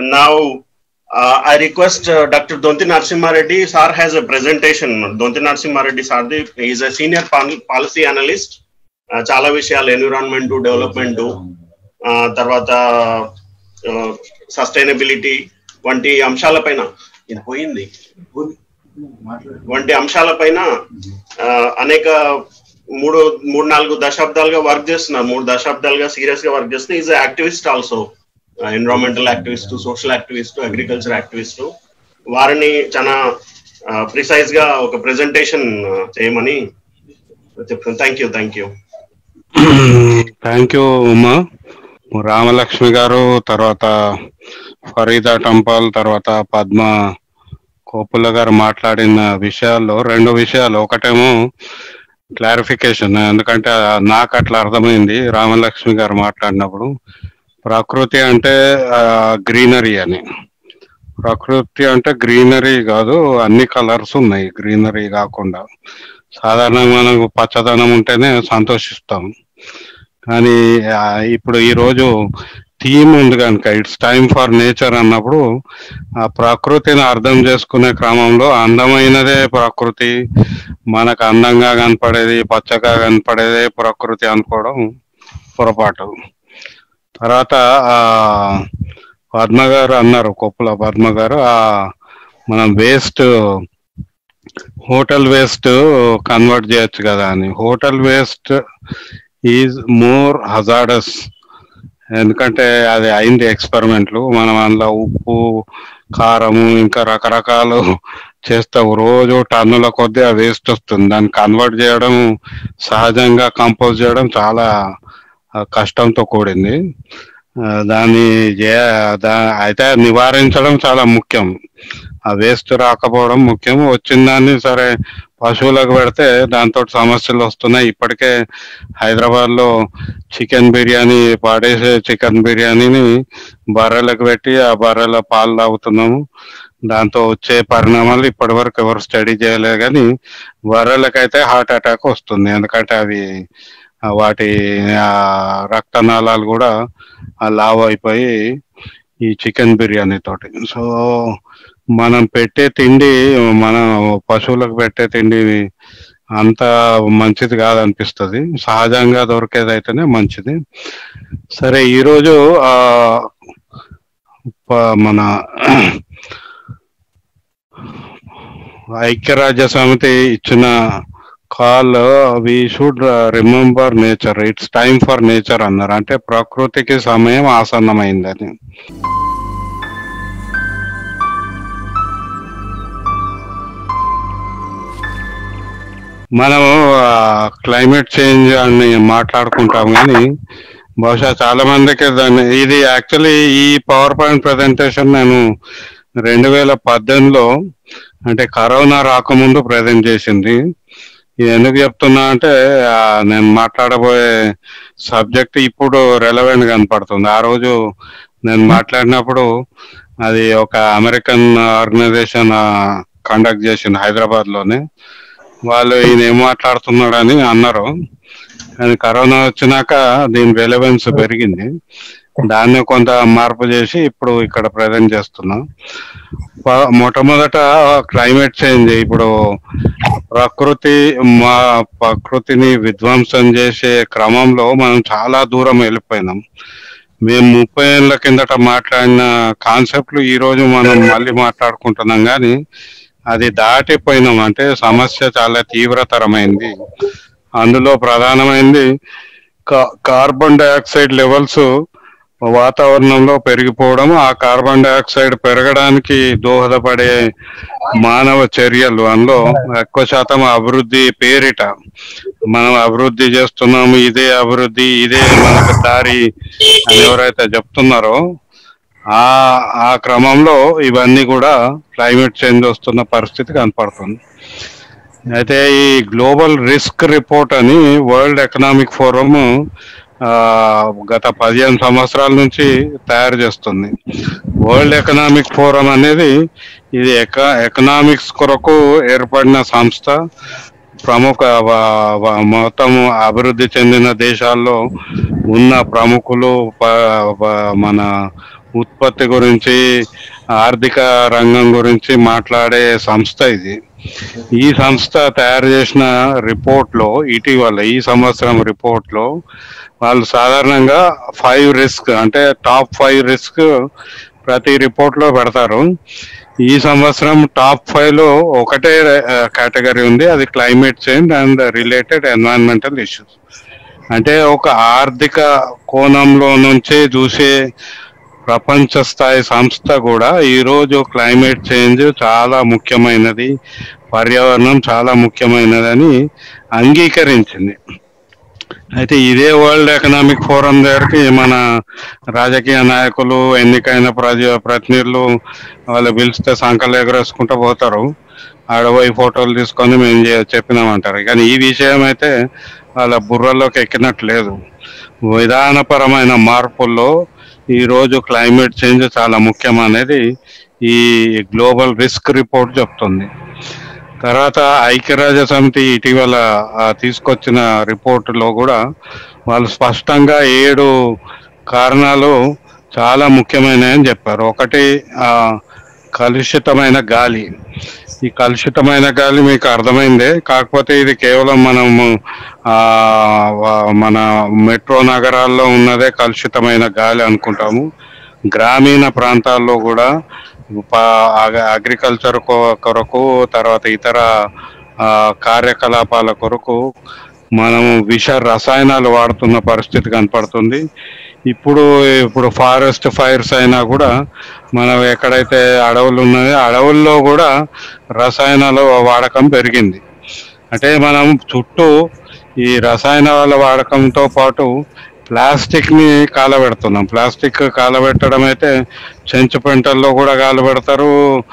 Now, I request Dr. Donti Narasimha Reddy sir has a presentation. Donti Narasimha Reddy sir is a senior policy analyst. చాలా విషయాలు environment development తర్వాత sustainability వంటి అంశాలపైన అనేక మూడు నాలుగు దశాబ్దాలుగా వర్క్ చేస్తున్నారు. 3 దశాబ్దాలుగా సీరియస్ గా వర్క్ చేస్తున్నారు. Is activist also, environmental activist, social activist, agriculture activist. వారిని చాలా ప్రిసైజ్ గా ఒక ప్రెజెంటేషన్ చేయమని చెప్తాను. Thank you. Thank you Uma. Ramalakshmi గారు, తర్వాత ఫరీదా టంపాల్, తర్వాత పద్మ కోపుల గారు మాట్లాడిన విషయాల్లో 2 విషయాలు. ఒకటేమో క్లారిఫికేషన్, ఎందుకంటే నాకు అట్లా అర్థమైంది రామలక్ష్మి గారు మాట్లాడినప్పుడు. ప్రకృతి అంటే గ్రీనరీ అని. ప్రకృతి అంటే గ్రీనరీ కాదు, అన్ని కలర్స్ ఉన్నాయి. గ్రీనరీ కాకుండా సాధారణంగా మనకు పచ్చదనం ఉంటేనే సంతోషిస్తాం. కానీ ఇప్పుడు ఈరోజు థీమ్ ఉంది కనుక ఇట్స్ టైమ్ ఫర్ నేచర్ అన్నప్పుడు ఆ ప్రకృతిని అర్థం చేసుకునే క్రమంలో అందమైనదే ప్రకృతి, మనకు అందంగా కనపడేది, పచ్చగా కనపడేదే ప్రకృతి అనుకోవడం పొరపాటు. తర్వాత పద్మ గారు అన్నారు, కొప్పుల పద్మ గారు, మనం వేస్ట్ హోటల్ వేస్ట్ కన్వర్ట్ చేయొచ్చు కదా అని. Hotel waste is more hazardous, ఎందుకంటే అది అయింది ఎక్స్పెరిమెంట్లు. మనం అందులో ఉప్పు, కారము, ఇంకా రకరకాలు చేస్తావు. రోజు టన్నుల కొద్దీ ఆ వేస్ట్ వస్తుంది. దాన్ని కన్వర్ట్ చేయడం, సహజంగా కంపోజ్ చేయడం చాలా కష్టంతో కూడింది. దాన్ని అయితే నివారించడం చాలా ముఖ్యం. ఆ వేస్ట్ రాకపోవడం ముఖ్యం. వచ్చిన దాన్ని సరే పశువులకు పెడితే దాంతో సమస్యలు వస్తున్నాయి. ఇప్పటికే హైదరాబాద్ లో చికెన్ బిర్యానీ, పాడేసే చికెన్ బిర్యానీని బర్రెలకు పెట్టి ఆ బర్రెల పాలు తాగుతున్నాము. దాంతో వచ్చే పరిణామాలు ఇప్పటి వరకు ఎవరు స్టడీ చేయలేదు. కానీ బర్రెలకైతే హార్ట్ అటాక్ వస్తుంది, ఎందుకంటే అవి వాటి రక్తనాళాలు కూడా లావ్ అయిపోయి ఈ చికెన్ బిర్యానీ తోటి. సో మనం పెట్టే తిండి, మన పశువులకు పెట్టే తిండి అంత మంచిది కాదనిపిస్తుంది. సహజంగా దొరికేదైతేనే మంచిది. సరే, ఈరోజు మన ఐక్యరాజ్య సమితి ఇచ్చిన call we should remember nature, it's time for nature అన్నారు. అంటే ప్రకృతికి సమయం ఆసన్నమైందని. మనము క్లైమేట్ చేంజ్ అని మాట్లాడుకుంటాం, కానీ బహుశా చాలా మందికి ఇది యాక్చువల్లీ ఈ పవర్ పాయింట్ ప్రజెంటేషన్ నేను 2018లో అంటే కరోనా రాకముందు ప్రజెంట్ చేసింది. ఇది ఎందుకు చెప్తున్నా అంటే నేను మాట్లాడబోయే సబ్జెక్ట్ ఇప్పుడు రెలవెంట్ కనపడుతుంది. ఆ రోజు నేను మాట్లాడినప్పుడు అది ఒక అమెరికన్ ఆర్గనైజేషన్ కండక్ట్ చేసింది హైదరాబాద్ లోనే. వాళ్ళు ఈయన ఏం మాట్లాడుతున్నాడని అన్నారు. కానీ కరోనా వచ్చినాక దీని రెలవెన్స్ పెరిగింది. దాన్ని కొంత మార్పు చేసి ఇప్పుడు ఇక్కడ ప్రజెంట్ చేస్తున్నాం. మొట్టమొదట క్లైమేట్ చేంజ్. ఇప్పుడు ప్రకృతిని విధ్వంసం చేసే క్రమంలో మనం చాలా దూరం వెళ్ళిపోయినాం. మేము 30 ఏళ్ళ కిందట మాట్లాడిన కాన్సెప్ట్లు ఈ రోజు మనం మళ్ళీ మాట్లాడుకుంటున్నాం, కానీ అది దాటిపోయినాం. అంటే సమస్య చాలా తీవ్రతరమైంది. అందులో ప్రధానమైంది కార్బన్ డైఆక్సైడ్ లెవెల్స్ వాతావరణంలో పెరిగిపోవడం. ఆ కార్బన్ డైఆక్సైడ్ పెరగడానికి దోహదపడే మానవ చర్యలు, అందులో ఎక్కువ శాతం అభివృద్ధి పేరిట మనం అభివృద్ధి చేస్తున్నాము, ఇదే అభివృద్ధి, ఇదే మనకు దారి అని ఎవరైతే చెప్తున్నారో ఆ క్రమంలో ఇవన్నీ కూడా క్లైమేట్ చేంజ్ వస్తున్న పరిస్థితి కనపడుతుంది. అయితే ఈ గ్లోబల్ రిస్క్ రిపోర్ట్ అని వరల్డ్ ఎకనామిక్ ఫోరం గత 15 సంవత్సరాల నుంచి తయారు చేస్తుంది. వరల్డ్ ఎకనామిక్ ఫోరం అనేది ఇది ఎకనామిక్స్ కొరకు ఏర్పడిన సంస్థ. ప్రముఖ మొత్తం అభివృద్ధి చెందిన దేశాల్లో ఉన్న ప్రముఖులు, మన ఉత్పత్తి గురించి, ఆర్థిక రంగం గురించి మాట్లాడే సంస్థ ఇది. ఈ సంస్థ తయారు చేసిన రిపోర్ట్లో ఇటీవల ఈ సంవత్సరం రిపోర్ట్లో వాళ్ళు సాధారణంగా 5 రిస్క్ అంటే టాప్ 5 రిస్క్ ప్రతి రిపోర్ట్లో పెడతారు. ఈ సంవత్సరం టాప్ 5లో ఒకటే కేటగిరీ ఉంది, అది climate change and related environmental issues. అంటే ఒక ఆర్థిక కోణంలో నుంచే చూసే ప్రపంచ స్థాయి సంస్థ కూడా ఈరోజు క్లైమేట్ చేంజ్ చాలా ముఖ్యమైనది, పర్యావరణం చాలా ముఖ్యమైనదని అంగీకరించింది. అయితే ఇదే వరల్డ్ ఎకనామిక్ ఫోరం దగ్గరికి మన రాజకీయ నాయకులు, ఎన్నికైన ప్రతినిధులు వాళ్ళు పిలిస్తే సంకలు ఎగరేసుకుంటూ పోతారు, ఆడపోయి ఫోటోలు తీసుకొని మేము చెప్పినామంటారు. కానీ ఈ విషయం అయితే వాళ్ళ బుర్రలోకి ఎక్కినట్లేదు. విధానపరమైన మార్పుల్లో ఈరోజు క్లైమేట్ చేంజ్ చాలా ముఖ్యం అనేది ఈ గ్లోబల్ రిస్క్ రిపోర్ట్ చెప్తుంది. తర్వాత ఐక్యరాజ్య సమితి ఇటీవల తీసుకొచ్చిన రిపోర్టులో కూడా వాళ్ళు స్పష్టంగా 7 కారణాలు చాలా ముఖ్యమైనవి చెప్పారు. ఒకటి కలుషితమైన గాలి. ఈ కలుషితమైన గాలి మీకు అర్థమైందే, కాకపోతే ఇది కేవలం మనము మన మెట్రో నగరాల్లో ఉన్నదే కలుషితమైన గాలి అనుకుంటాము. గ్రామీణ ప్రాంతాల్లో కూడా అగ్రికల్చర్ కొరకు, తర్వాత ఇతర కార్యకలాపాల కొరకు మనము విష రసాయనాలు వాడుతున్న పరిస్థితి కనపడుతుంది. ఇప్పుడు ఫారెస్ట్ ఫైర్స్ అయినా కూడా మనం ఎక్కడైతే అడవులు ఉన్నాయో అడవుల్లో కూడా రసాయనాల వాడకం పెరిగింది. అంటే మనం చుట్టూ ఈ రసాయనాల వాడకంతో పాటు ప్లాస్టిక్ని కాలబెడుతున్నాం. ప్లాస్టిక్ కాలబెట్టడం అయితే చెంచుపెంటల్లో కూడా కాలబెడతారు,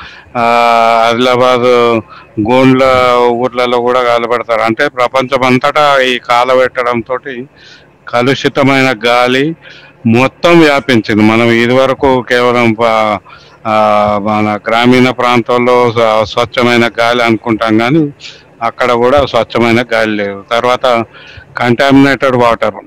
ఆదిలాబాద్ గోండ్ల ఊర్లలో కూడా కాలబెడతారు. అంటే ప్రపంచం అంతటా ఈ కాలబెట్టడంతో కలుషితమైన గాలి మొత్తం వ్యాపించింది. మనం ఇదివరకు కేవలం మన గ్రామీణ ప్రాంతాల్లో స్వచ్ఛమైన గాలి అనుకుంటాం, కానీ అక్కడ కూడా స్వచ్ఛమైన గాలి లేదు. తర్వాత కంటామినేటెడ్ వాటర్,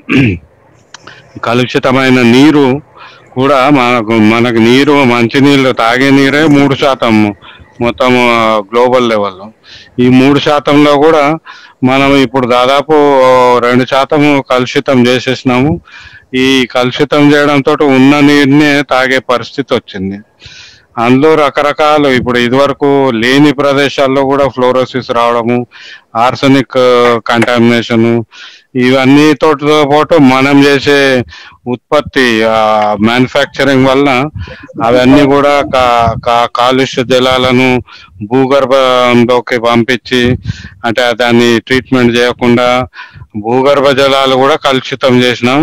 కలుషితమైన నీరు కూడా మనకు నీరు, మంచినీళ్ళు, తాగే నీరే 3% మొత్తం గ్లోబల్ లెవెల్లో. ఈ 3%లో కూడా మనం ఇప్పుడు దాదాపు 2% కలుషితం చేసేసినాము. ఈ కలుషితం చేయడంతో ఉన్న నీరునే తాగే పరిస్థితి వచ్చింది. అందులో రకరకాలు, ఇప్పుడు ఇదివరకు లేని ప్రదేశాల్లో కూడా ఫ్లోరోసిస్ రావడము, ఆర్సనిక్ కంటామినేషను, ఇవన్నీతో పాటు మనం చేసే ఉత్పత్తి మ్యానుఫ్యాక్చరింగ్ వల్ల అవన్నీ కూడా కాలుష్య జలాలను భూగర్భంలోకి పంపించి, అంటే దాన్ని ట్రీట్మెంట్ చేయకుండా భూగర్భ జలాలు కూడా కలుషితం చేసినాం.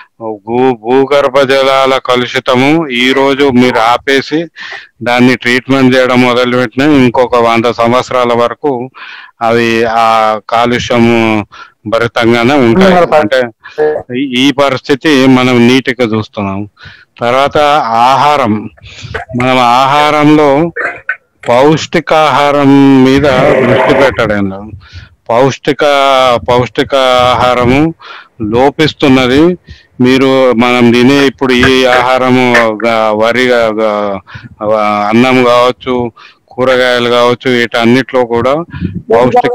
భూగర్భ జలాల కలుషితము ఈ రోజు మీరు ఆపేసి దాన్ని ట్రీట్మెంట్ చేయడం మొదలుపెట్టినా ఇంకొక 100 సంవత్సరాల వరకు అవి ఆ కాలుష్యము భరితంగానే ఉంటాయి. అంటే ఈ పరిస్థితి మనం నీటిగా చూస్తున్నాం. తర్వాత ఆహారం, మనం ఆహారంలో పౌష్టికాహారం మీద దృష్టి పెట్టడం లేదు. పౌష్టిక ఆహారము లోపిస్తున్నది. మనం తినే ఇప్పుడు ఈ ఆహారము వరి, అన్నం కావచ్చు, కూరగాయలు కావచ్చు, వీటన్నిటిలో కూడా పౌష్టిక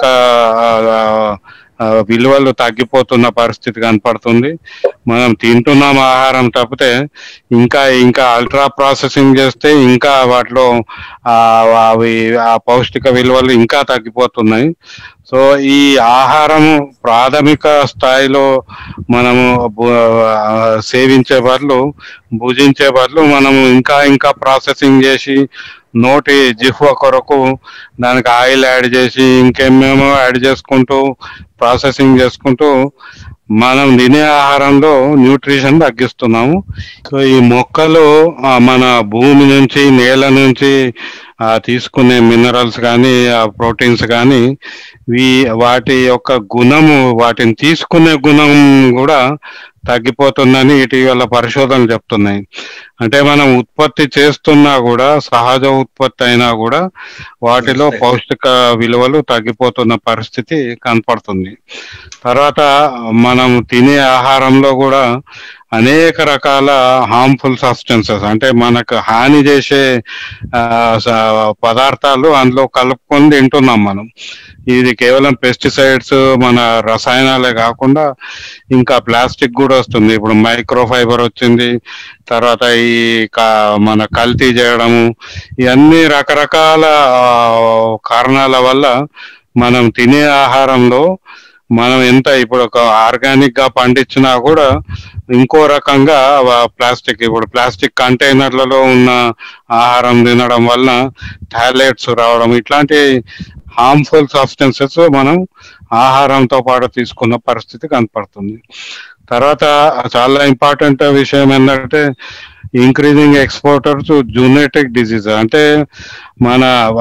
విలువలు తగ్గిపోతున్న పరిస్థితి కనపడుతుంది. మనం తింటున్నాం ఆహారం తప్పితే ఇంకా అల్ట్రా ప్రాసెసింగ్ చేస్తే ఇంకా వాటిలో అవి ఆ పౌష్టిక విలువలు ఇంకా తగ్గిపోతున్నాయి. సో ఈ ఆహారము ప్రాథమిక స్థాయిలో మనము సేవించే బదులు, భుజించే బదులు మనము ఇంకా ప్రాసెసింగ్ చేసి నోటి జిహ్వ కొరకు దానికి ఆయిల్ యాడ్ చేసి ఇంకేమేమో యాడ్ చేసుకుంటూ ప్రాసెసింగ్ చేసుకుంటూ మనం తినే ఆహారంలో న్యూట్రిషన్ తగ్గిస్తున్నాము. సో ఈ మొక్కలు మన భూమి నుంచి, నేల నుంచి తీసుకునే మినరల్స్ కానీ, ప్రోటీన్స్ కానీ, వాటి యొక్క గుణము, వాటిని తీసుకునే గుణం కూడా తగ్గిపోతుందని ఇటీవల పరిశోధనలు చెప్తున్నాయి. అంటే మనం ఉత్పత్తి చేస్తున్నా కూడా, సహజ ఉత్పత్తి అయినా కూడా వాటిలో పౌష్టిక విలువలు తగ్గిపోతున్న పరిస్థితి కనపడుతుంది. తర్వాత మనం తినే ఆహారంలో కూడా అనేక రకాల హార్మ్ఫుల్ సబ్స్టెన్సెస్ అంటే మనకు హాని చేసే పదార్థాలు అందులో కలుపుకొని తింటున్నాం మనం. ఇది కేవలం పెస్టిసైడ్స్ మన రసాయనాలే కాకుండా ఇంకా ప్లాస్టిక్ కూడా వస్తుంది. ఇప్పుడు మైక్రో ఫైబర్ వచ్చింది, తర్వాత ఈ మన కల్తీ చేయడము, ఇవన్నీ రకరకాల కారణాల వల్ల మనం తినే ఆహారంలో మనం ఎంత ఇప్పుడు ఒక ఆర్గానిక్ గా పండించినా కూడా ఇంకో రకంగా ప్లాస్టిక్, ఇప్పుడు ప్లాస్టిక్ కంటైనర్లలో ఉన్న ఆహారం తినడం వల్ల టాయిలెట్స్ రావడం, ఇట్లాంటి హార్మ్ఫుల్ సబ్స్టెన్సెస్ మనం ఆహారంతో పాటు తీసుకున్న పరిస్థితి కనపడుతుంది. తర్వాత చాలా ఇంపార్టెంట్ విషయం ఏంటంటే increasing exporter to zoonotic disease, అంటే మన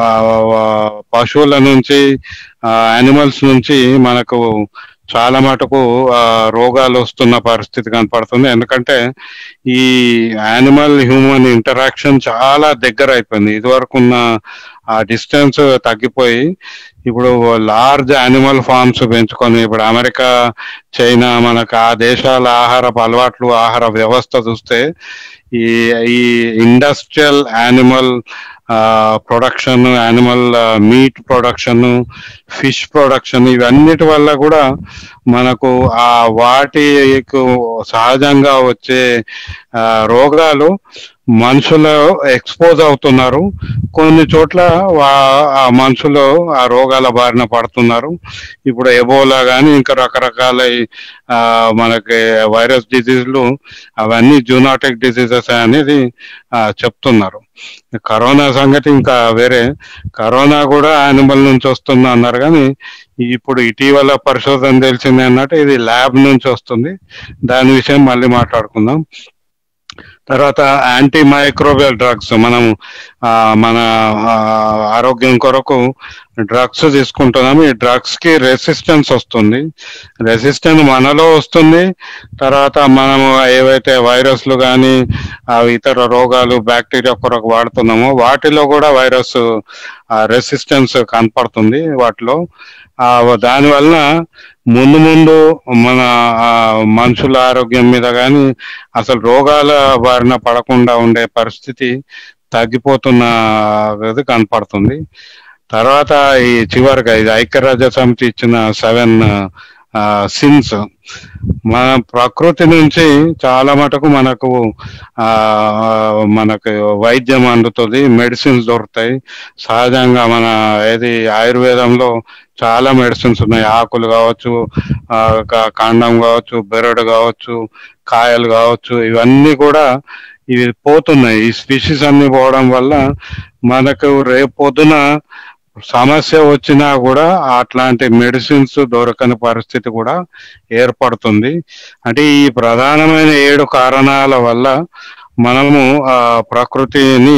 పశువుల నుంచి యానిమల్స్ నుంచి మనకు చాలా మటుకు రోగాలు వస్తున్న పరిస్థితి కనపడుతుంది. ఎందుకంటే ఈ యానిమల్ హ్యూమన్ ఇంటరాక్షన్ చాలా దగ్గర అయిపోయింది. ఇదివరకు ఉన్న ఆ డిస్టెన్స్ తగ్గిపోయి ఇప్పుడు లార్జ్ యానిమల్ ఫార్మ్స్ పెంచుకొని, ఇప్పుడు అమెరికా, చైనా, మనకు ఆ దేశాల ఆహారపు అలవాట్లు, ఆహార వ్యవస్థ చూస్తే ఈ ఈ industrial animal production, animal meat production, fish production, ఇవన్నిటి వల్ల కూడా మనకు ఆ వాటికి సహజంగా వచ్చే రోగాలు మనుషులు ఎక్స్పోజ్ అవుతున్నారు. కొన్ని చోట్ల ఆ మనుషులు ఆ రోగాల బారిన పడుతున్నారు. ఇప్పుడు ఎబోలా కానీ ఇంకా రకరకాల మనకి వైరస్ డిసీజ్లు, అవన్నీ జూనోటిక్ డిసీజెస్ అనేది చెప్తున్నారు. కరోనా సంగతి ఇంకా వేరే, కరోనా కూడా యానిమల్ నుంచి వస్తుంది అన్నారు, కానీ ఇప్పుడు ఇటీవల పరిశోధన తెలిసింది అన్నట్టు ఇది ల్యాబ్ నుంచి వస్తుంది. దాని విషయం మళ్ళీ మాట్లాడుకుందాం. తర్వాత యాంటీ మైక్రోబియల్ డ్రగ్స్, మనం మన ఆరోగ్యం కొరకు డ్రగ్స్ తీసుకుంటున్నాము. ఈ డ్రగ్స్ కి రెసిస్టెన్స్ వస్తుంది. రెసిస్టెన్స్ మనలో వస్తుంది, తర్వాత మనము ఏవైతే వైరస్లు కానీ ఇతర రోగాలు బ్యాక్టీరియా కొరకు వాడుతున్నామో వాటిలో కూడా వైరస్ రెసిస్టెన్స్ కనపడుతుంది వాటిలో. దానివల్ల ముందు మన మనుషుల ఆరోగ్యం మీద కానీ అసలు రోగాల బారిన పడకుండా ఉండే పరిస్థితి తగ్గిపోతున్నది కనపడుతుంది. తర్వాత ఈ చివరిగా ఇది ఐక్యరాజ్య సమితి ఇచ్చిన 7 సిన్స్, మన ప్రకృతి నుంచి చాలా మటుకు మనకు వైద్యం అందుతుంది, మెడిసిన్స్ దొరుకుతాయి సహజంగా. మన ఏది ఆయుర్వేదంలో చాలా మెడిసిన్స్ ఉన్నాయి. ఆకులు కావచ్చు, కాండం కావచ్చు, బెరడు కావచ్చు, కాయలు కావచ్చు, ఇవన్నీ కూడా ఇవి పోతున్నాయి. ఈ స్పీషీస్ అన్ని పోవడం వల్ల మనకు రేపు పొద్దున సమస్య వచ్చినా కూడా అట్లాంటి మెడిసిన్స్ దొరకని పరిస్థితి కూడా ఏర్పడుతుంది. అంటే ఈ ప్రధానమైన 7 కారణాల వల్ల మనము ప్రకృతిని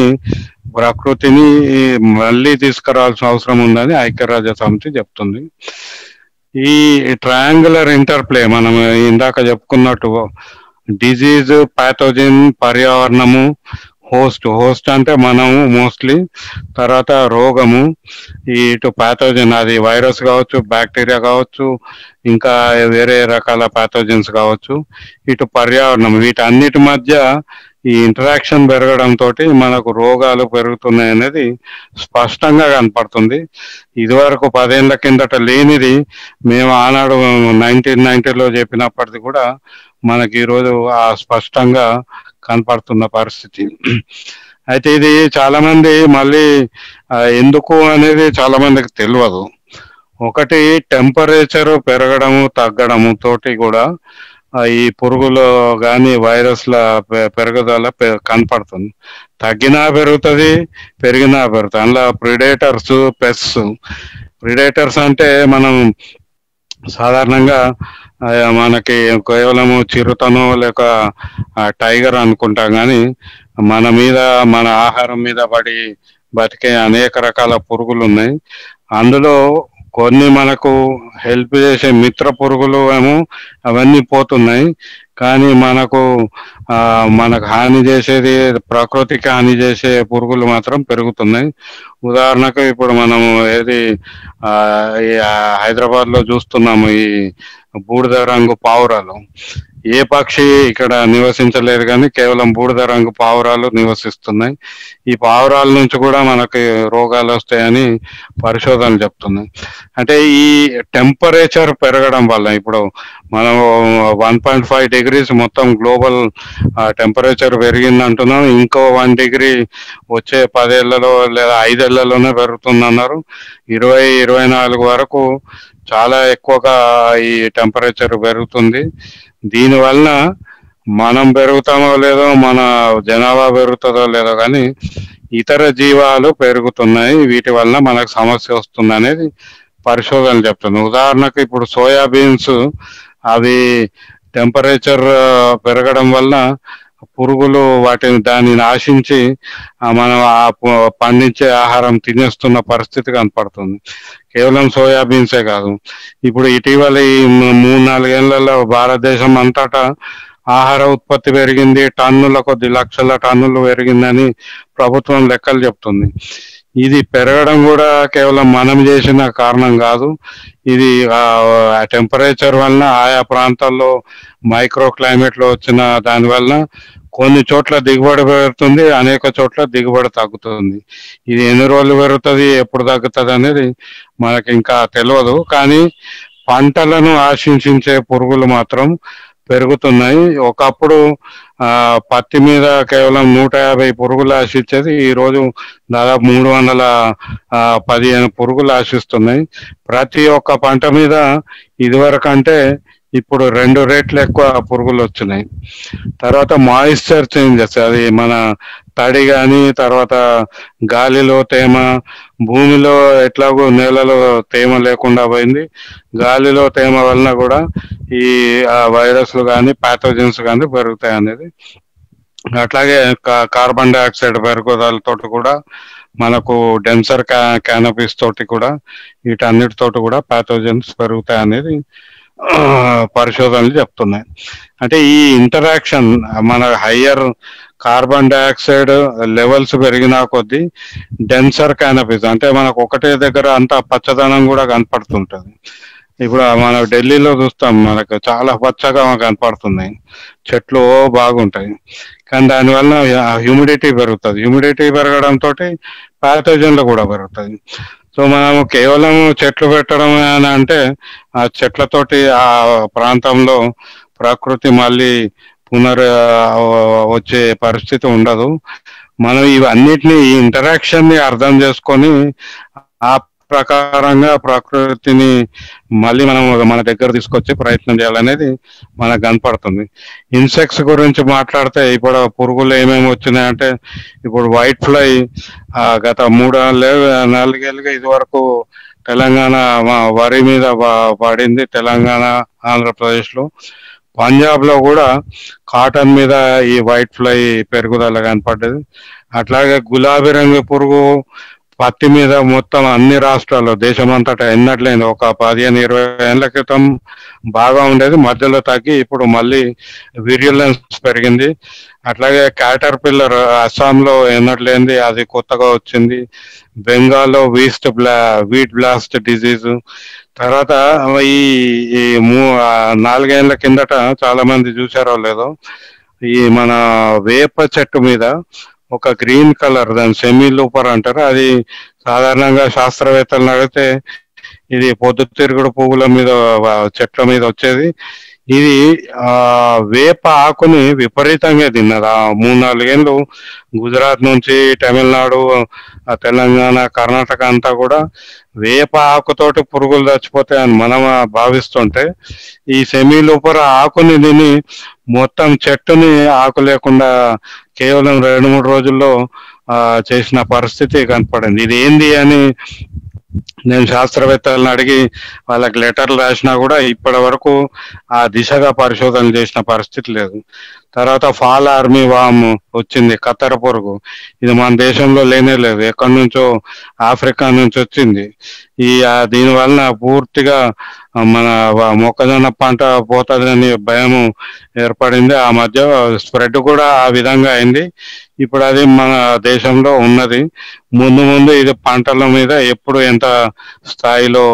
మళ్ళీ తీసుకురావాల్సిన అవసరం ఉందని ఐక్యరాజ్య సమితి చెప్తుంది. ఈ ట్రయాంగులర్ ఇంటర్ప్లే, మనం ఇందాక చెప్పుకున్నట్టు డిజీజ్, పాథోజన్, పర్యావరణము, హోస్ట్ అంటే మనము మోస్ట్లీ, తర్వాత రోగము, ఇటు పాథోజన్ అది వైరస్ కావచ్చు, బ్యాక్టీరియా కావచ్చు, ఇంకా వేరే రకాల పాథోజన్స్ కావచ్చు, ఇటు పర్యావరణం, వీటన్నిటి మధ్య ఈ ఇంటరాక్షన్ పెరగడం తోటి మనకు రోగాలు పెరుగుతున్నాయి అనేది స్పష్టంగా కనపడుతుంది. ఇదివరకు 10 ఏళ్ల కిందట లేనిది మేము ఆనాడు 1990లో చెప్పినప్పటిది కూడా మనకి ఈరోజు స్పష్టంగా కనపడుతున్న పరిస్థితి. అయితే ఇది చాలా మంది మళ్ళీ ఎందుకు అనేది చాలా మందికి తెలియదు. ఒకటి, టెంపరేచర్ పెరగడము తగ్గడము తోటి కూడా ఈ పురుగులు కానీ వైరస్ల పెరుగుదల కనపడుతుంది. తగ్గినా పెరుగుతుంది, పెరిగినా పెరుగుతుంది. అందులో ప్రిడేటర్స్, పెస్ట్స్. ప్రిడేటర్స్ అంటే మనం సాధారణంగా మనకి కేవలము చిరుతను లేక టైగర్ అనుకుంటాం, కానీ మన మీద, మన ఆహారం మీద పడి బతికే అనేక రకాల పురుగులు ఉన్నాయి. అందులో కొన్ని మనకు హెల్ప్ చేసే మిత్ర పురుగులు ఏమో అవన్నీ పోతున్నాయి, కానీ మనకు హాని చేసేది, ప్రకృతికి హాని చేసే పురుగులు మాత్రం పెరుగుతున్నాయి. ఉదాహరణకు ఇప్పుడు మనము హైదరాబాద్ లో చూస్తున్నాము ఈ బూడిద రంగు పావురాలు. ఏ పక్షి ఇక్కడ నివసించలేదు, కానీ కేవలం బూడిద రంగు పావురాలు నివసిస్తున్నాయి. ఈ పావురాల నుంచి కూడా మనకి రోగాలు వస్తాయని పరిశోధనలు చెప్తున్నాయి. అంటే ఈ టెంపరేచర్ పెరగడం వల్ల ఇప్పుడు మనం 1.5 degrees మొత్తం గ్లోబల్ టెంపరేచర్ పెరిగింది అంటున్నాం. ఇంకో 1 degree వచ్చే 10 ఏళ్లలో లేదా 5 ఏళ్లలోనే పెరుగుతుందన్నారు. 2024 వరకు చాలా ఎక్కువగా ఈ టెంపరేచర్ పెరుగుతుంది. దీనివల్ల మనం పెరుగుతామో లేదో, మన జనాభా పెరుగుతుందో లేదో, కానీ ఇతర జీవాలు పెరుగుతున్నాయి. వీటి వల్ల మనకు సమస్య వస్తుంది అనేది పరిశోధనలు చెప్తుంది. ఉదాహరణకు ఇప్పుడు సోయాబీన్స్ అవి టెంపరేచర్ పెరగడం వల్ల పురుగులు దానిని ఆశించి మనం పండించే ఆహారం తినేస్తున్న పరిస్థితి కనపడుతుంది. కేవలం సోయాబీన్సే కాదు, ఇప్పుడు ఇటీవల ఈ 3-4 ఏళ్లలో భారతదేశం అంతటా ఆహార ఉత్పత్తి పెరిగింది, టన్నుల కొద్ది లక్షల టన్నులు పెరిగిందని ప్రభుత్వం లెక్కలు చెప్తుంది. ఇది పెరగడం కూడా కేవలం మనం చేసిన కారణం కాదు. ఇది టెంపరేచర్ వలన ఆయా ప్రాంతాల్లో మైక్రో క్లైమేట్ లో వచ్చిన దానివల్ల కొన్ని చోట్ల దిగుబడి పెరుగుతుంది, అనేక చోట్ల దిగుబడి తగ్గుతుంది. ఇది ఎన్ని రోజులు పెరుగుతుంది, ఎప్పుడు తగ్గుతుంది అనేది మనకి ఇంకా తెలియదు. కానీ పంటలను ఆశించే పురుగులు మాత్రం పెరుగుతున్నాయి. ఒకప్పుడు పత్తి మీద కేవలం 150 పురుగులు ఆశించేది, ఈ రోజు దాదాపు 315 పురుగులు ఆశిస్తున్నాయి. ప్రతి ఒక్క పంట మీద ఇదివరకంటే ఇప్పుడు 2 రెట్లు ఎక్కువ పురుగులు వచ్చినాయి. తర్వాత మాయిశ్చర్ చేంజెస్, అది మన తడి కానీ, తర్వాత గాలిలో తేమ, భూమిలో ఎట్లాగో నేలలో తేమ లేకుండా పోయింది, గాలిలో తేమ వలన కూడా ఈ వైరస్లు కానీ ప్యాథోజన్స్ కానీ పెరుగుతాయి అనేది. అట్లాగే కార్బన్ డైఆక్సైడ్ పెరుగుదలతో కూడా మనకు డెన్సర్ క్యానపీస్ తోటి కూడా వీటన్నిటితోటి కూడా ప్యాథోజన్స్ పెరుగుతాయి అనేది పరిశోధనలు చెప్తున్నాయి. అంటే ఈ ఇంటరాక్షన్, మన హయ్యర్ కార్బన్ డైఆక్సైడ్ లెవెల్స్ పెరిగినా కొద్దీ డెన్సర్ క్యానపీస్, అంటే మనకు ఒకటే దగ్గర అంతా పచ్చదనం కూడా కనపడుతుంటది. ఇప్పుడు మనం ఢిల్లీలో చూస్తాం, మనకు చాలా పచ్చగా కనపడుతున్నాయి, చెట్లు బాగుంటాయి, కానీ దానివల్ల హ్యూమిడిటీ పెరుగుతుంది. హ్యూమిడిటీ పెరగడంతో ప్యాథోజన్లు కూడా పెరుగుతుంది. సో మనము కేవలం చెట్లు పెట్టడం అని అంటే ఆ చెట్లతోటి ఆ ప్రాంతంలో ప్రకృతి మళ్ళీ వచ్చే పరిస్థితి ఉండదు. మనం ఇవన్నిటిని, ఈ ఇంటరాక్షన్ ని అర్థం చేసుకొని ఆ ప్రకారంగా ప్రకృతిని మళ్ళీ మనం మన దగ్గర తీసుకొచ్చే ప్రయత్నం చేయాలనేది మనకు కనపడుతుంది. ఇన్సెక్ట్స్ గురించి మాట్లాడితే ఇప్పుడు పురుగులు ఏమేమి వచ్చినాయంటే, ఇప్పుడు వైట్ ఫ్లై గత 3-4 ఏళ్ళుగా ఇది వరకు తెలంగాణ వరి మీద పడింది, తెలంగాణ ఆంధ్రప్రదేశ్ లో. పంజాబ్ లో కూడా కాటన్ మీద ఈ వైట్ ఫ్లై పెరుగుదల కనపడ్డది. అట్లాగే గులాబీ రంగు పురుగు పత్తి మీద మొత్తం అన్ని రాష్ట్రాల్లో దేశమంతటా ఎన్నట్లయింది. ఒక 15-20 ఏళ్ల క్రితం బాగా ఉండేది, మధ్యలో తగ్గి ఇప్పుడు మళ్ళీ విర్యులెన్స్ పెరిగింది. అట్లాగే క్యాటర్ పిల్లర్ అస్సాంలో ఎన్నట్లేంది, అది కొత్తగా వచ్చింది. బెంగాల్లో వీట్ బ్లాస్ట్ డిజీజ్. తర్వాత ఈ 4 ఏళ్ల కిందట చాలా మంది చూసారో లేదో, ఈ మన వేప చెట్టు మీద ఒక గ్రీన్ కలర్, దాని సెమీ లూపర్ అంటారు, అది సాధారణంగా శాస్త్రవేత్తలను అడిగితే ఇది పొద్దుతిరుగుడు పువ్వుల మీద చెట్ల మీద వచ్చేది. ఇది వేప ఆకుని విపరీతంగా తిన్నది. 3-4 ఏళ్ళు గుజరాత్ నుంచి తమిళనాడు, తెలంగాణ, కర్ణాటక అంతా కూడా వేప ఆకుతోటి పురుగులు చచ్చిపోతాయని మనం భావిస్తుంటే, ఈ సెమీ లూపర్ ఆకుని తిని మొత్తం చెట్టుని ఆకు లేకుండా కేవలం 2-3 రోజుల్లో చేసిన పరిస్థితి కనపడింది. ఇది ఏంది అని నేను శాస్త్రవేత్తలను అడిగి వాళ్ళకి లెటర్లు రాసినా కూడా ఇప్పటి వరకు ఆ దిశగా పరిశోధన చేసిన పరిస్థితి లేదు. తర్వాత ఫాల్ ఆర్మీ వామ్ వచ్చింది, కత్తెర పురుగు. ఇది మన దేశంలో లేనే లేదు, ఎక్కడి నుంచో ఆఫ్రికా నుంచి వచ్చింది. దీని వలన పూర్తిగా మన మొక్కజొన్న పంట పోతుందని భయం ఏర్పడింది. ఆ మధ్య స్ప్రెడ్ కూడా ఆ విధంగా అయింది. ఇప్పుడు అది మన దేశంలో ఉన్నది. ముందు ఇది పంటల మీద ఎప్పుడు ఎంత స్థాయిలో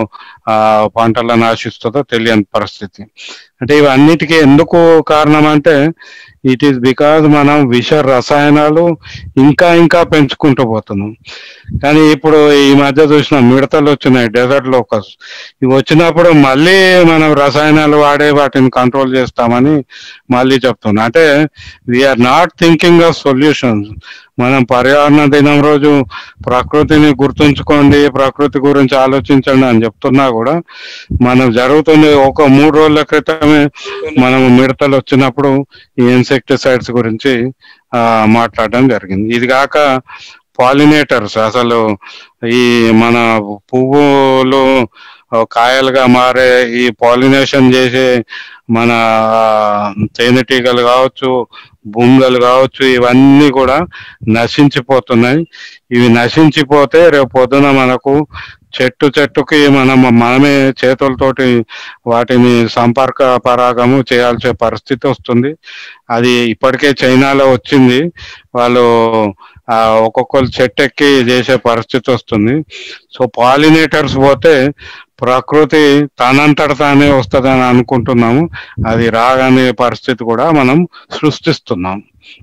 పంటలను ఆశిస్తుందో తెలియని పరిస్థితి. అంటే ఇవన్నిటికీ ఎందుకు కారణం అంటే ఇట్ ఈస్ బికాజ్ మనం విష రసాయనాలు ఇంకా ఇంకా పెంచుకుంటూ పోతున్నాం. కానీ ఇప్పుడు ఈ మధ్య చూసిన మిడతలు వచ్చినాయి, డెజర్ట్ లోకస్. ఇవి వచ్చినప్పుడు మళ్ళీ మనం రసాయనాలు వాడే వాటిని కంట్రోల్ చేస్తామని మళ్ళీ చెప్తున్నాం. అంటే we are not thinking of solutions. మనం పర్యావరణ దినం రోజు ప్రకృతిని గుర్తుంచుకోండి, ప్రకృతి గురించి ఆలోచించండి అని చెప్తున్నా కూడా మనం జరుగుతుంది. ఒక 3 రోజుల క్రితమే మనం మిడతలు వచ్చినప్పుడు ఈ ఇన్సెక్టిసైడ్స్ గురించి మాట్లాడడం జరిగింది. ఇది కాక పాలినేటర్స్, అసలు ఈ మన పువ్వులు కాయలుగా మారే ఈ పాలినేషన్ చేసే మన తేనెటీగలు కావచ్చు, భూంగలు కావచ్చు, ఇవన్నీ కూడా నశించిపోతున్నాయి. ఇవి నశించిపోతే రేపు పొద్దున మనకు చెట్టుకి మనమే చేతులతోటి వాటిని సంపర్క పరాగము చేయాల్సిన పరిస్థితి వస్తుంది. అది ఇప్పటికే చైనాలో వచ్చింది. వాళ్ళు ఒక్కొక్కరు చెట్టు ఎక్కి చేసే పరిస్థితి వస్తుంది. సో పాలినేటర్స్ పోతే ప్రకృతి తనంతట తానే వస్తుందని అనుకుంటున్నాము. అది రాగానే పరిస్థితి కూడా మనం సృష్టిస్తున్నాం.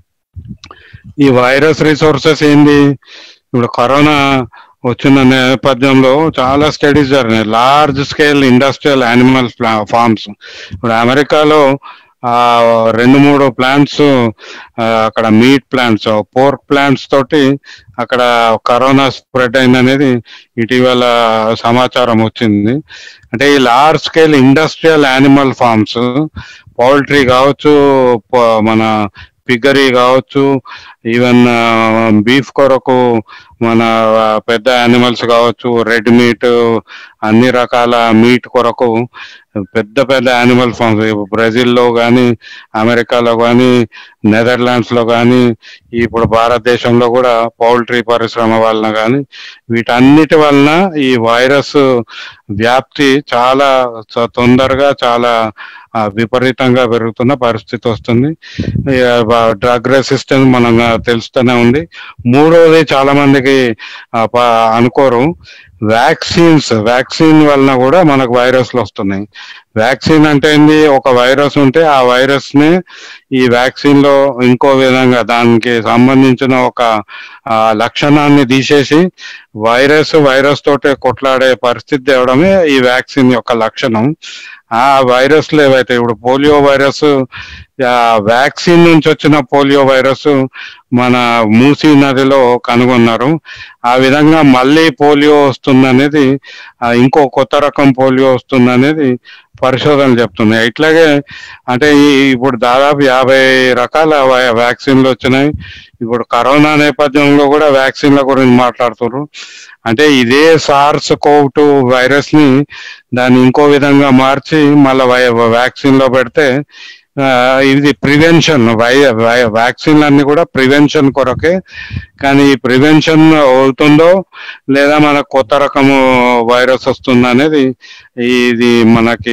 ఈ వైరస్ రిసోర్సెస్ ఏంది? ఇప్పుడు కరోనా వచ్చిన నేపథ్యంలో చాలా స్టడీస్ జరిగినాయి. Large scale industrial animal farms. ఇప్పుడు అమెరికాలో 2-3 ప్లాంట్స్, అక్కడ మీట్ ప్లాంట్స్, పోర్క్ ప్లాంట్స్ తోటి అక్కడ కరోనా స్ప్రెడ్ అయిందనేది ఇటీవల సమాచారం వచ్చింది. అంటే ఈ large scale industrial animal farms, poultry కావచ్చు, మన పిగరీ కావచ్చు, ఈవెన్ బీఫ్ కొరకు మన పెద్ద యానిమల్స్ కావచ్చు, రెడ్ మీట్, అన్ని రకాల మీట్ కొరకు పెద్ద పెద్ద యానిమల్ ఫార్మ్స్ బ్రెజిల్లో కానీ, అమెరికాలో కానీ, నెదర్లాండ్స్ లో కానీ, ఇప్పుడు భారతదేశంలో కూడా పౌల్ట్రీ పరిశ్రమ వలన కానీ, వీటన్నిటి వలన ఈ వైరస్ వ్యాప్తి చాలా తొందరగా, చాలా విపరీతంగా పెరుగుతున్న పరిస్థితి వస్తుంది. డ్రగ్ రెసిస్టెన్స్ మనం తెలుస్తూనే ఉంది. మూడోది చాలా మందికి అనుకోరు, వ్యాక్సిన్ వలన కూడా మనకు వైరస్లు వస్తున్నాయి. వ్యాక్సిన్ అంటే ఏంది? ఒక వైరస్ ఉంటే ఆ వైరస్ ని ఈ వ్యాక్సిన్ లో ఇంకో విధంగా దానికి సంబంధించిన ఒక లక్షణాన్ని తీసేసి వైరస్ తోటే కొట్లాడే పరిస్థితి తేవడమే ఈ వ్యాక్సిన్ యొక్క లక్షణం. ఆ వైరస్లు ఏవైతే, ఇప్పుడు పోలియో వైరస్, వ్యాక్సిన్ నుంచి వచ్చిన పోలియో వైరస్ మన మూసీ నదిలో కనుగొన్నారు. ఆ విధంగా మళ్ళీ పోలియో వస్తుందనేది, ఇంకో కొత్త రకం పోలియో వస్తుందనేది పరిశోధనలు చెప్తున్నాయి. ఇట్లాగే అంటే ఇప్పుడు దాదాపు 50 రకాల వ్యాక్సిన్లు వచ్చినాయి. ఇప్పుడు నేపథ్యంలో కూడా వ్యాక్సిన్ల గురించి మాట్లాడుతున్నారు. అంటే ఇదే SARS-CoV-2 వైరస్ ని దాన్ని ఇంకో విధంగా మార్చి మళ్ళీ వ్యాక్సిన్ లో పెడితే ఇది ప్రివెన్షన్, వ్యాక్సిన్లు అన్ని కూడా ప్రివెన్షన్ కొరకే. కానీ ఈ ప్రివెన్షన్ అవుతుందో లేదా మనకు కొత్త రకము వైరస్ వస్తుందో అనేది ఇది మనకి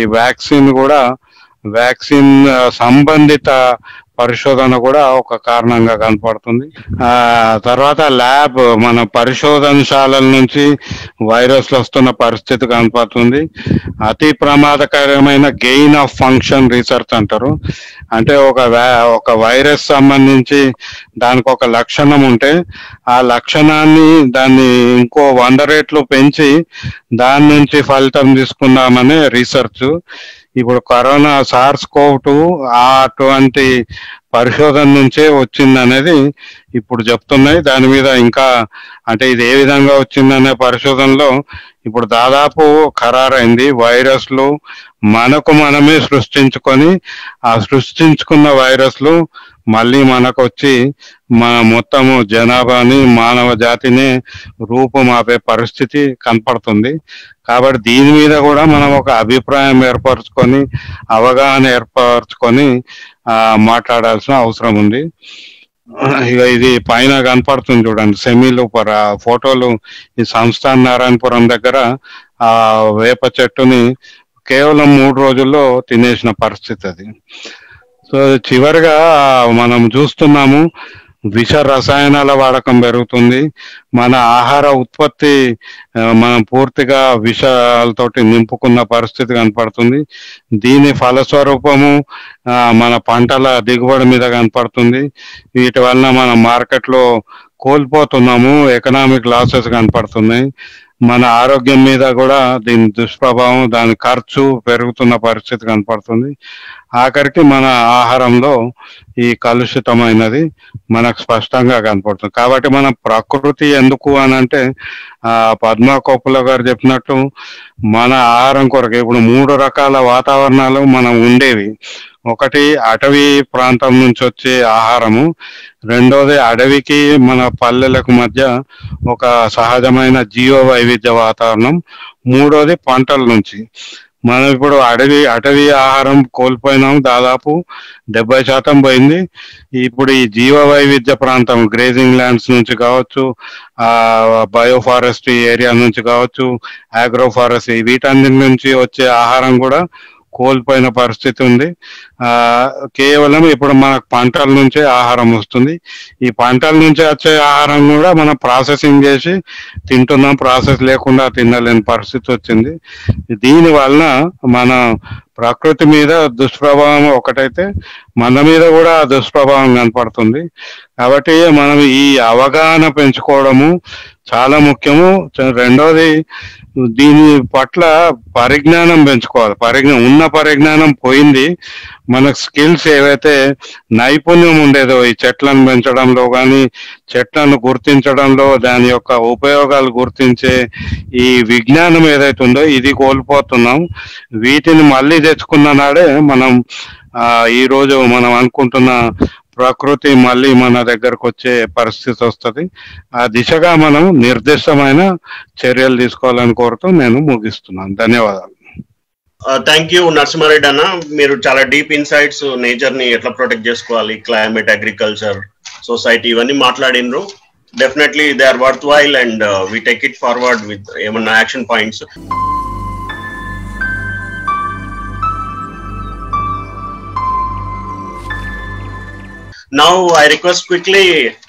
వ్యాక్సిన్ సంబంధిత పరిశోధన కూడా ఒక కారణంగా కనపడుతుంది. తర్వాత మన పరిశోధనశాలల నుంచి వైరస్లు వస్తున్న పరిస్థితి కనపడుతుంది. అతి ప్రమాదకరమైన గెయిన్ ఆఫ్ ఫంక్షన్ రీసెర్చ్ అంటారు. అంటే ఒక వైరస్ సంబంధించి దానికి ఒక లక్షణం ఉంటే ఆ లక్షణాన్ని దాన్ని ఇంకో 100 రెట్లు పెంచి దాని నుంచి ఫలితం తీసుకుందామనే రీసెర్చ్. ఇప్పుడు కరోనా SARS-CoV-2 అటువంటి పరిశోధన నుంచే వచ్చిందనేది ఇప్పుడు చెప్తున్నాయి. దాని మీద ఇంకా అంటే ఇది ఏ విధంగా వచ్చిందనే పరిశోధనలో ఇప్పుడు దాదాపు ఖరారైంది. వైరస్లు మనమే సృష్టించుకొని ఆ సృష్టించుకున్న వైరస్లు మళ్ళీ మనకు వచ్చి మన మొత్తము జనాభాని, మానవ జాతిని రూపుమాపే పరిస్థితి కనపడుతుంది. కాబట్టి దీని మీద కూడా మనం ఒక అభిప్రాయం ఏర్పరచుకొని, అవగాహన ఏర్పరచుకొని మాట్లాడాల్సిన అవసరం ఉంది. ఇక ఇది పైన కనపడుతుంది చూడండి, సెమీలూపర్ ఫోటోలు. ఈ సంస్థాన్ నారాయణపురం దగ్గర ఆ వేప చెట్టుని కేవలం 3 రోజుల్లో తినేసిన పరిస్థితి అది. సో చివరిగా మనం చూస్తున్నాము, విష రసాయనాల వాడకం పెరుగుతుంది. మన ఆహార ఉత్పత్తి మనం పూర్తిగా విషాలతోటి నింపుకున్న పరిస్థితి కనపడుతుంది. దీని ఫలస్వరూపము మన పంటల దిగుబడి మీద కనపడుతుంది. వీటి వలన మనం మార్కెట్లో కోల్పోతున్నాము, ఎకనామిక్ లాసెస్ కనపడుతున్నాయి. మన ఆరోగ్యం మీద కూడా దీని దుష్ప్రభావం, దాని ఖర్చు పెరుగుతున్న పరిస్థితి కనపడుతుంది. ఆఖరికి మన ఆహారంలో ఈ కలుషితమైనది మనకు స్పష్టంగా కనపడుతుంది. కాబట్టి మన ప్రకృతి ఎందుకు అని అంటే పద్మా కోపుల గారు చెప్పినట్టు మన ఆహారం కొరకు ఇప్పుడు 3 రకాల వాతావరణాలు మనం ఉండేవి. ఒకటి అటవీ ప్రాంతం నుంచి వచ్చే ఆహారము, రెండోది అడవికి మన పల్లెలకు మధ్య ఒక సహజమైన జీవ వైవిధ్య వాతావరణం, మూడోది పంటల నుంచి. మనం ఇప్పుడు అటవీ ఆహారం కోల్పోయినాం, దాదాపు 70% పోయింది. ఇప్పుడు ఈ జీవ వైవిధ్య ప్రాంతం గ్రేజింగ్ ల్యాండ్స్ నుంచి కావచ్చు, బయోఫారెస్ట్రీ ఏరియా నుంచి కావచ్చు, ఆగ్రో ఫారెస్ట్రీ, వీటన్నిటి నుంచి వచ్చే ఆహారం కూడా కోల్పోయిన పరిస్థితి ఉంది. కేవలం ఇప్పుడు మనకు పంటల నుంచే ఆహారం వస్తుంది. ఈ పంటల నుంచి వచ్చే ఆహారం కూడా మనం ప్రాసెసింగ్ చేసి తింటున్నాం, ప్రాసెస్ లేకుండా తినలేని పరిస్థితి వచ్చింది. దీని వలన మన ప్రకృతి మీద దుష్ప్రభావం ఒకటైతే మన మీద కూడా దుష్ప్రభావం కనపడుతుంది. కాబట్టి మనం ఈ అవగాహన పెంచుకోవడము చాలా ముఖ్యము. రెండోది దీని పట్ల పరిజ్ఞానం పెంచుకోవాలి. ఉన్న పరిజ్ఞానం పోయింది. మనకు స్కిల్స్ ఏవైతే నైపుణ్యం ఉండేదో ఈ చెట్లను పెంచడంలో కానీ, చెట్లను గుర్తించడంలో, దాని యొక్క ఉపయోగాలు గుర్తించే ఈ విజ్ఞానం ఏదైతే ఉందో ఇది కోల్పోతున్నాం. వీటిని మళ్ళీ తెచ్చుకున్న నాడే మనం ఈరోజు మనం అనుకుంటున్న ప్రకృతి మళ్ళీ మన దగ్గరకు వచ్చే పరిస్థితి వస్తుంది. ఆ దిశగా మనం నిర్దిష్టమైన చర్యలు తీసుకోవాలని కోరుతూ నేను ముగిస్తున్నాను. ధన్యవాదాలు. థ్యాంక్ యూ నరసింహారెడ్డి అన్న. మీరు చాలా డీప్ ఇన్సైట్స్, నేచర్ ని ఎట్లా ప్రొటెక్ట్ చేసుకోవాలి, క్లైమేట్, అగ్రికల్చర్, సొసైటీ, ఇవన్నీ మాట్లాడినరు. Definitely they are worthwhile and we take it forward with ఏమన్నా action points. Now I request quickly